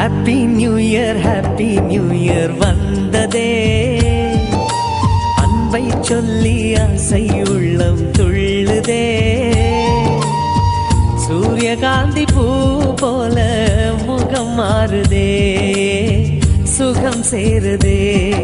Happy new year வந்ததே, அன்பை சொல்லி ஆசை உள்ளம் துள்ளுதே. சூரியகாந்தி பூ போல முகம் மாறுதே, சுகம் சேருதே.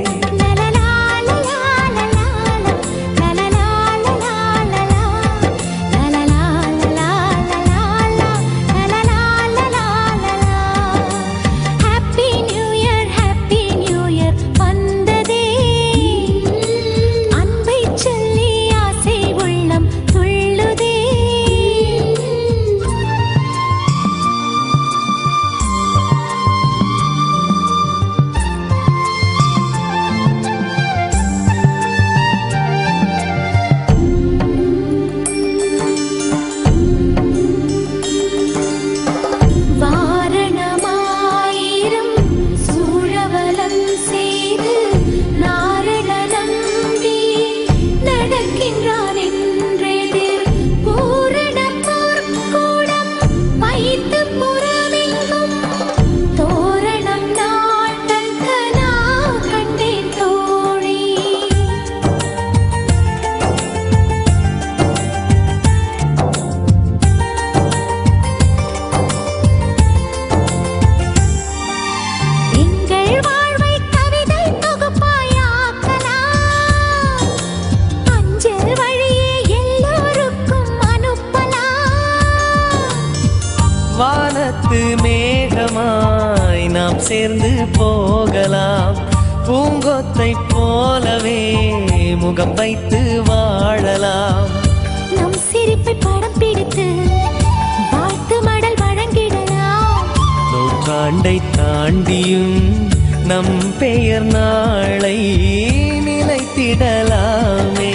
வானத்து மேகமாய் நாம் சேர்ந்து போகலாம், பூங்கொத்தை போலவே முகம் வைத்து வாழலாம். நம் சிரிப்பை படம் பிடித்து வாழ்த்து மடல் வழங்கிடலாம். நூற்றாண்டை தாண்டியும் நம் பெயர் நாளை நிலைத்திடலாமே.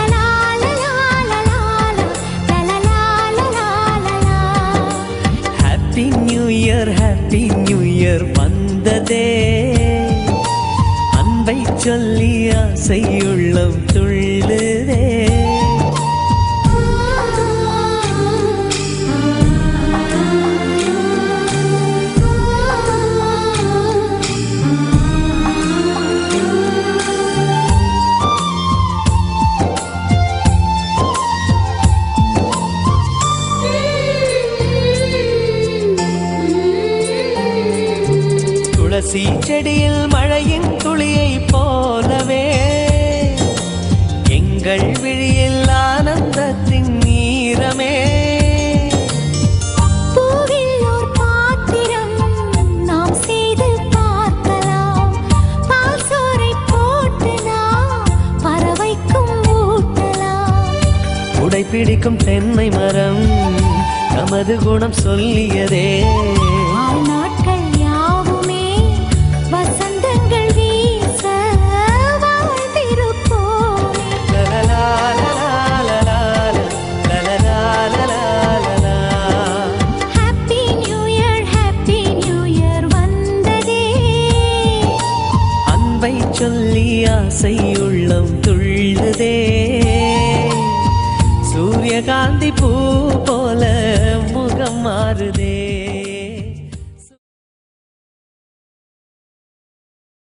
ஹாப்பி நியூ இயர் வந்ததே, அன்பை சொல்லி ஆசை உள்ளம் துள்ளுதே. துளசி செடியில் மழையின் துளியை போலவே எங்கள் விழியில் ஆனந்தத்தின் நீரமே. பூவில் ஓர் பாத்திரம் நாம் செய்து பார்க்கலாம், பால் சோறை போட்டு நாம் பறவைக்கும் ஊட்டலாம். உடைப்பிடிக்கும் தென்னை மரம் நமது குணம் சொல்லியதே. நாட்கள் யாவுமே வசந்தங்கள் வீச வாழ்ந்திருப்போமே. ஹாப்பி நியூ இயர் வந்ததே, அன்பை சொல்லி ஆசை உள்ளம் துள்ளுதே. சூரியகாந்தி பூ போல முகம் மாறுதே.